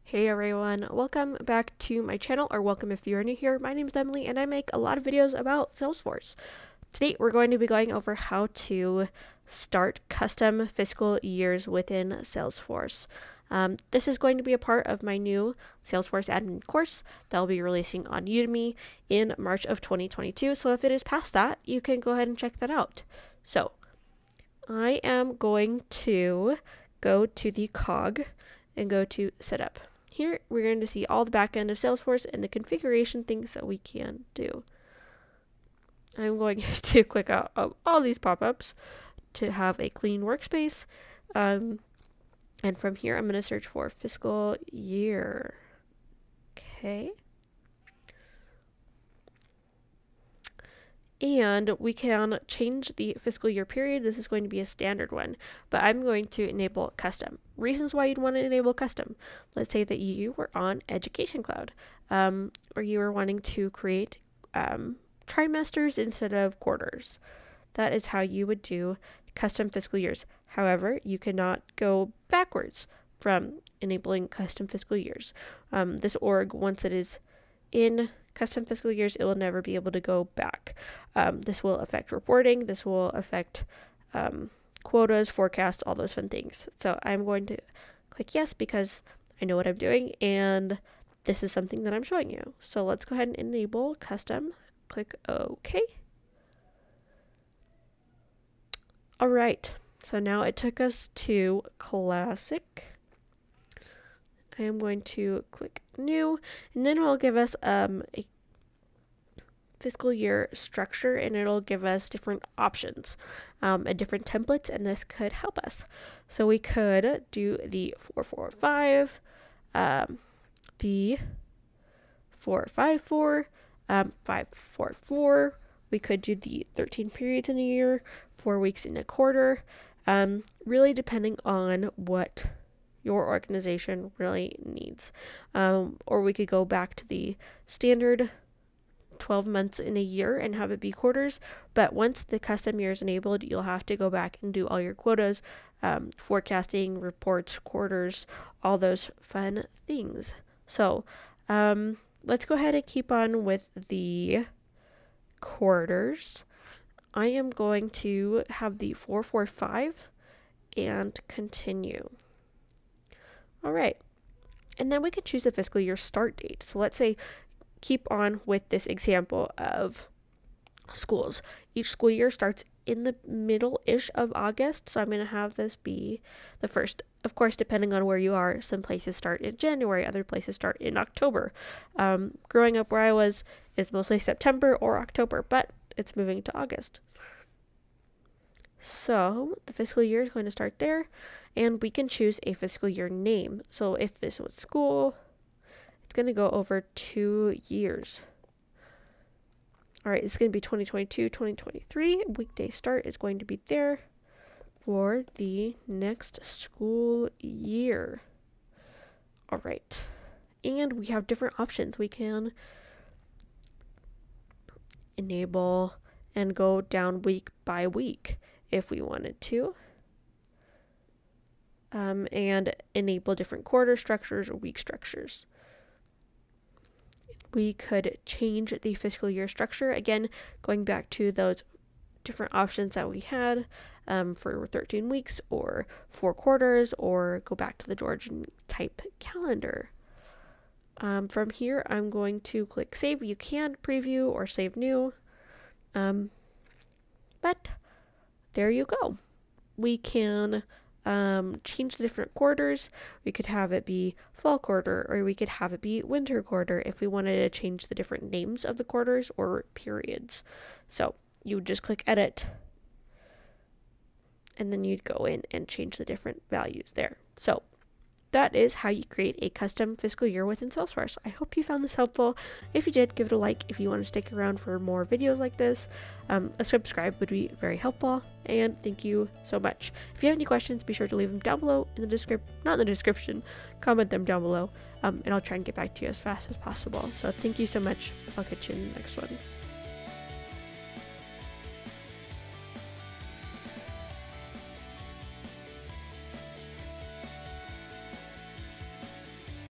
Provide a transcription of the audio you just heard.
Hey everyone, welcome back to my channel, or welcome if you're new here. My name is Emily and I make a lot of videos about Salesforce. Today we're going to be going over how to start custom fiscal years within Salesforce. This is going to be a part of my new Salesforce admin course that I'll be releasing on Udemy in March of 2022. So if it is past that, you can go ahead and check that out. So I am going to go to the cog and go to setup. Here, we're going to see all the back end of Salesforce and the configuration things that we can do. I'm going to click out of all these pop-ups to have a clean workspace. And from here, I'm going to search for fiscal year. Okay. And we can change the fiscal year period. This is going to be a standard one, but I'm going to enable custom. Reasons why you'd want to enable custom. Let's say that you were on Education Cloud, or you were wanting to create trimesters instead of quarters. That is how you would do custom fiscal years. However, you cannot go backwards from enabling custom fiscal years. This org, once it is in custom fiscal years, it will never be able to go back. This will affect reporting. This will affect quotas, forecasts, all those fun things. So I'm going to click yes because I know what I'm doing and this is something that I'm showing you. So let's go ahead and enable custom. Click OK. All right. So now it took us to classic. I am going to click new, and then it will give us a fiscal year structure, and it'll give us different options and different templates, and this could help us. So we could do the 445, the 454, 544. We could do the 13 periods in a year, 4 weeks in a quarter, really depending on what your organization really needs. Or we could go back to the standard 12 months in a year and have it be quarters. But once the custom year is enabled, you'll have to go back and do all your quotas, forecasting, reports, quarters, all those fun things. So let's go ahead and keep on with the quarters. I am going to have the 445 and continue. All right, and then we can choose a fiscal year start date. So let's say, keep on with this example of schools. Each school year starts in the middle-ish of August, so I'm going to have this be the first. Of course, depending on where you are, some places start in January, other places start in October. Growing up where I was is mostly September or October, but it's moving to August. So the fiscal year is going to start there, and we can choose a fiscal year name. So if this was school, it's going to go over 2 years. All right, it's going to be 2022, 2023. Weekday start is going to be there for the next school year. All right, and we have different options. We can enable and go down week by week if we wanted to, and enable different quarter structures or week structures. We could change the fiscal year structure, again, going back to those different options that we had for 13 weeks or 4 quarters, or go back to the Georgian type calendar. From here, I'm going to click save. You can preview or save new, but there you go. We can change the different quarters. We could have it be fall quarter, or we could have it be winter quarter if we wanted to change the different names of the quarters or periods. So you would just click edit, and then you'd go in and change the different values there. So that is how you create a custom fiscal year within Salesforce. I hope you found this helpful. If you did, give it a like. If you want to stick around for more videos like this, a subscribe would be very helpful. And thank you so much. If you have any questions, be sure to leave them down below in the description, comment them down below, and I'll try and get back to you as fast as possible. So thank you so much. I'll catch you in the next one.